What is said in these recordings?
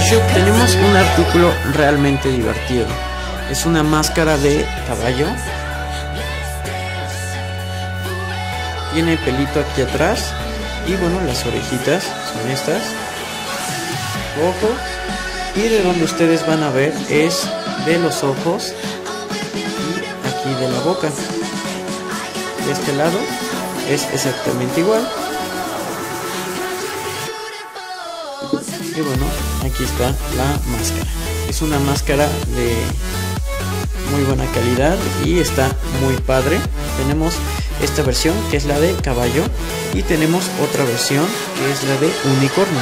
Byshop tenemos un artículo realmente divertido. Es una máscara de caballo. Tiene pelito aquí atrás. Y bueno, las orejitas son estas. Ojos. Y de donde ustedes van a ver es de los ojos y aquí de la boca. De este lado es exactamente igual. Y bueno, aquí está la máscara. Es una máscara de muy buena calidad y está muy padre. Tenemos esta versión que es la de caballo y tenemos otra versión que es la de unicornio.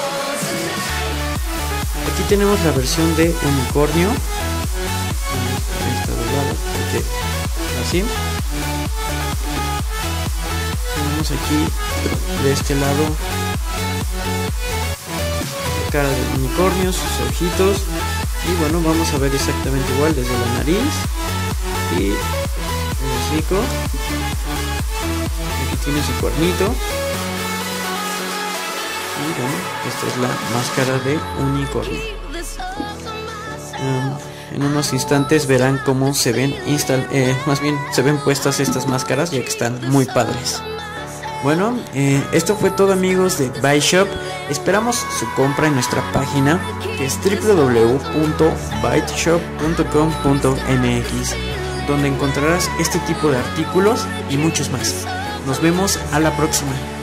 Aquí tenemos la versión de unicornio. Así. Tenemos aquí de este lado la cara del unicornio, sus ojitos. Y bueno, vamos a ver exactamente igual desde la nariz y el hocico. Aquí tiene su cuernito. Y bueno, esta es la máscara de unicornio. En unos instantes verán cómo se ven más bien se ven puestas estas máscaras, ya que están muy padres. Bueno, esto fue todo, amigos de Byshop. Esperamos su compra en nuestra página, que es www.byteshop.com.mx, donde encontrarás este tipo de artículos y muchos más. Nos vemos a la próxima.